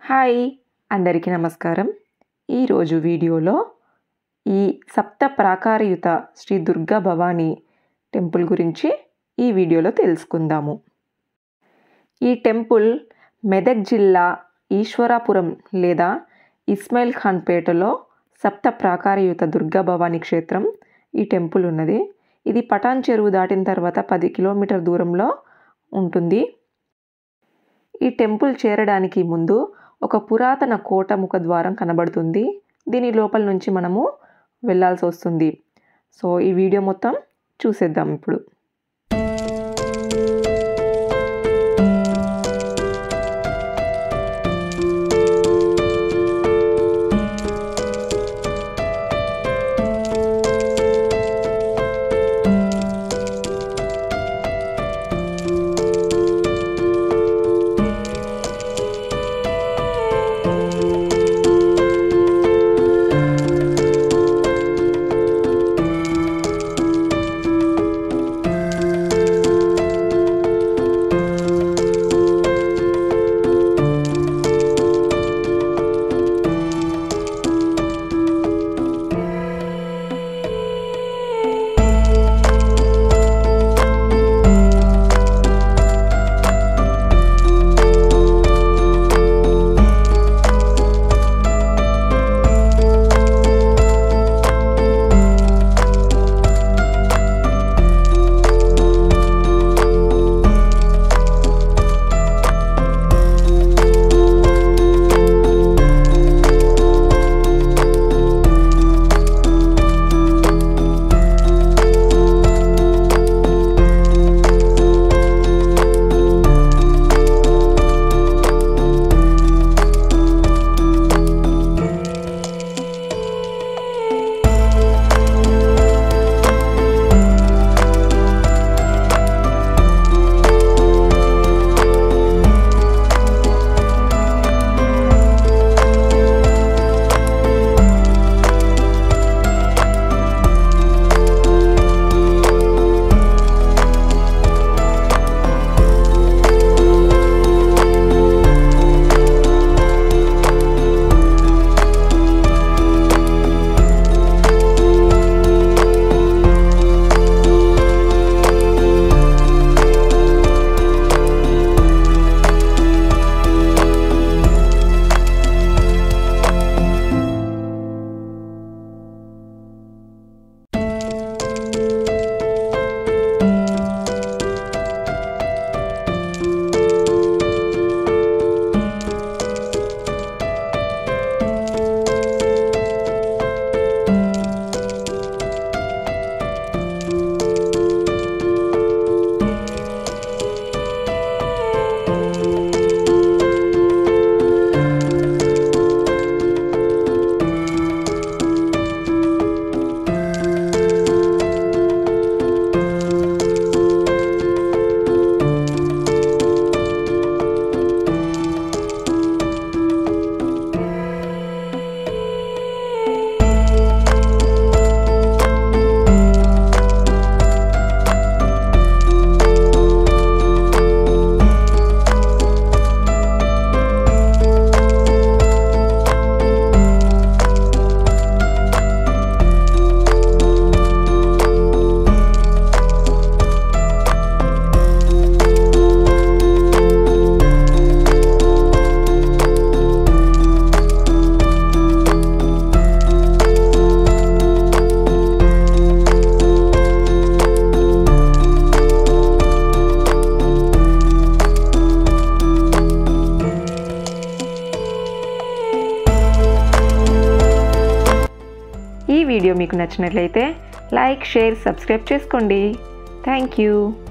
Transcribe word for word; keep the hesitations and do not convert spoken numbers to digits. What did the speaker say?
Hi అందరికీ నమస్కారం. ఈరోజు వీడియోలో ఈ సప్త ప్రాకారయుత శ్రీ దుర్గా భవానీ టెంపుల్ గురించి ఈ వీడియోలో తెలుసుకుందాము. ఈ టెంపుల్ మెదక్ జిల్లా ఈశ్వరాపురం లేదా ఇస్మాయిల్ ఖాన్ పేటలో సప్త ప్రాకారయుత దుర్గా భవానీ క్షేత్రం ఈ టెంపుల్ ఉన్నది. ఇది పటాన్ చెరువు దాటిన తర్వాత పది కిలోమీటర్ దూరంలో ఉంటుంది. ఈ టెంపుల్ చేరడానికి ముందు ఒక పురాతన కోట ముఖద్వారం కనబడుతుంది. దీని లోపల నుంచి మనము వెళ్ళాల్సి వస్తుంది. సో ఈ వీడియో మొత్తం చూసేద్దాం ఇప్పుడు. ఈ వీడియో మీకు నచ్చినట్లయితే లైక్, షేర్, సబ్స్క్రైబ్ చేసుకోండి. Thank you.